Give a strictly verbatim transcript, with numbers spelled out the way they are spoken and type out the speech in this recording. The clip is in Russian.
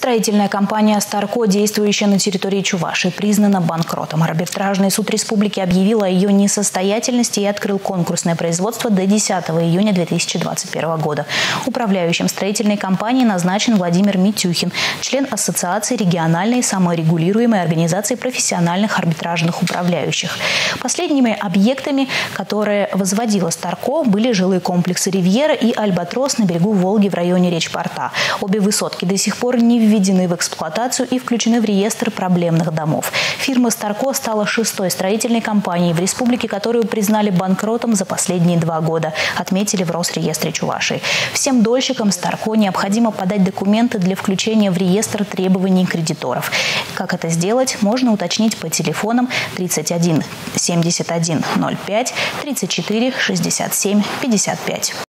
Строительная компания «Старко», действующая на территории Чувашии, признана банкротом. Арбитражный суд республики объявил о ее несостоятельности и открыл конкурсное производство до десятого июня две тысячи двадцать первого года. Управляющим строительной компанией назначен Владимир Митюхин, член Ассоциации региональной саморегулируемой организации профессиональных арбитражных управляющих. Последними объектами, которые возводила «Старко», были жилые комплексы «Ривьера» и «Альбатрос» на берегу Волги в районе Речпорта. Обе высотки до сих пор не введены в эксплуатацию и включены в реестр проблемных домов. Фирма «Старко» стала шестой строительной компанией в республике, которую признали банкротом за последние два года, отметили в Росреестре Чувашии. Всем дольщикам «Старко» необходимо подать документы для включения в реестр требований кредиторов. Как это сделать, можно уточнить по телефонам тридцать один семьдесят один ноль пять, тридцать четыре шестьдесят семь пятьдесят пять.